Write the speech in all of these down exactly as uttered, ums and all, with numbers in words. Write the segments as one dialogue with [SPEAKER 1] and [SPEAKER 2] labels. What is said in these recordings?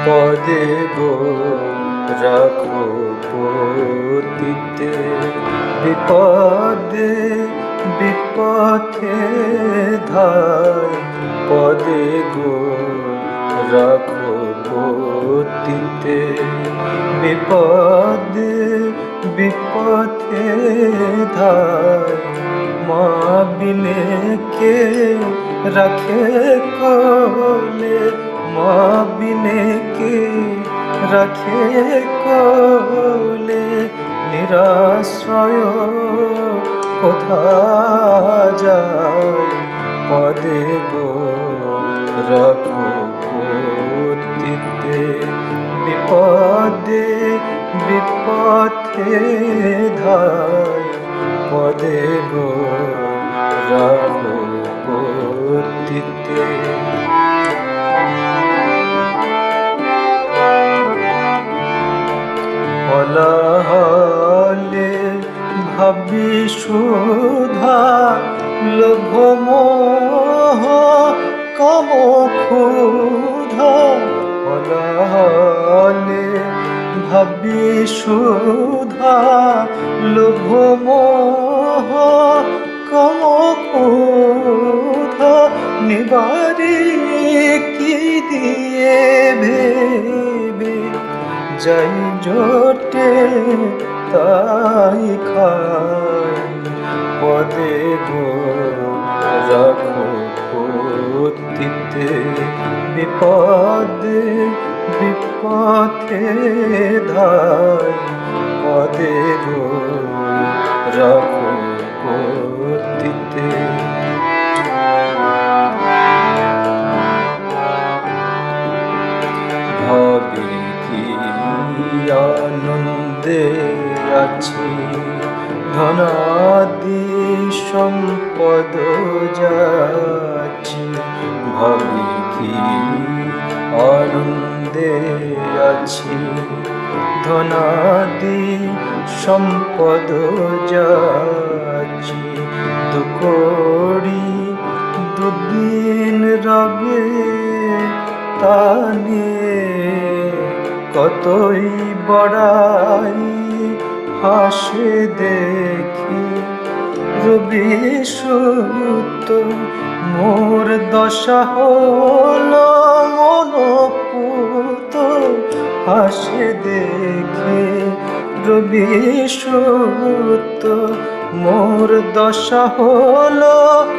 [SPEAKER 1] পদে গো রাখো পতিতে, বিপদে বিপথে ধায়। পদে গো রাখো পতিতে, বিপদে বিপথে ধায়। মা বিনে কে রাখে কোলে, মা বিনে কে রাখে কোলে। নিরাশ্রয় কোথা যায়, পদে গো রাখো পতিতে, বিপদে বিপথে ধায়। পদে গো রাখো পতিতে। হলাহলে ভাবি সুধা, লোভ মোহ কাম ক্ষুধা। হলাহলে ভাবি সুধা, লোভ মোহ কাম ক্ষুধা। নিবারে কি দিয়ে ভেবে যাই জোটে তাই খাই। পদে গো রাখো পতিতে, বিপদে বিপথে ধায়। পদে গো রাখো পতিতে। ভাবি কি আনন্দে আছি, ধনাদি সম্পদ যাচ্ছি। ভাবি কি আনন্দে আছি, ধনাদি সম্পদ যাচ্ছি। দুকড়ি দুদিন রবে তা নিয়ে কতই বড়াই হাসে দেখি। রবি সুত মোর দশা হলো মনপুত হাসে দেখে। রবি সুত মোর দশা হলো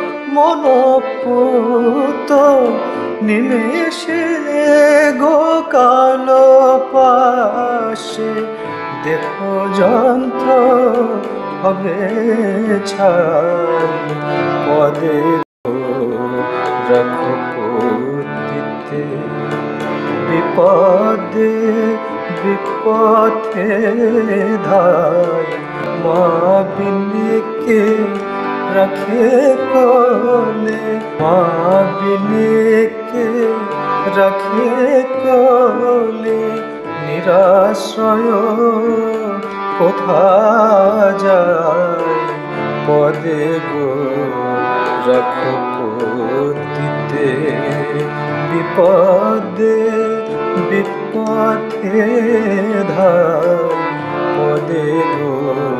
[SPEAKER 1] মনপুত। নিমেষে গো কালো পাশে দেখো যন্ত্র হবে ছাই। পদে গো রাখো পতিতে, বিপদে বিপথে ধায়। মা বিনে কে রাখে কোলে, মা বিনে কে রাখে কোলে। নিরাশ্রয় কোথা যায়, পদে গো রাখো পতিতে, বিপদে বিপথে ধায়। পদে গো